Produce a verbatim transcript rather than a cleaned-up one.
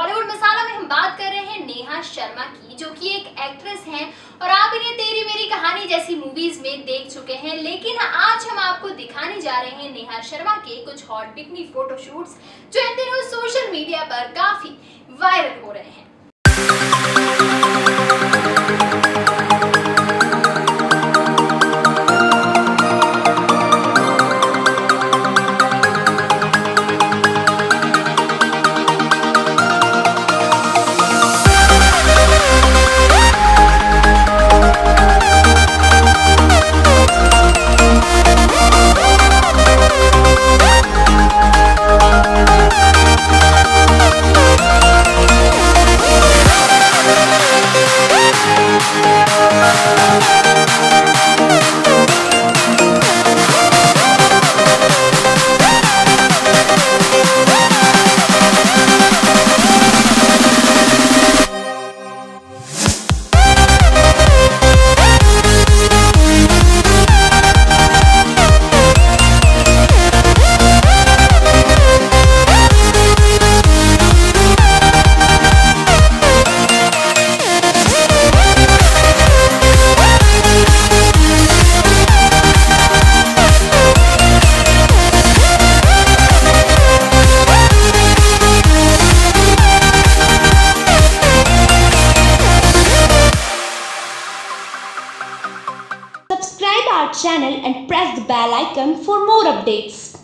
बॉलीवुड मसाला में हम बात कर रहे हैं नेहा शर्मा की, जो कि एक एक्ट्रेस हैं और आप इन्हें तेरी मेरी कहानी जैसी मूवीज में देख चुके हैं। लेकिन आज हम आपको दिखाने जा रहे हैं नेहा शर्मा के कुछ हॉट बिकनी फोटोशूट्स जो इन दिनों सोशल मीडिया पर काफी वायरल हो रहे हैं। Subscribe our channel and press the bell icon for more updates.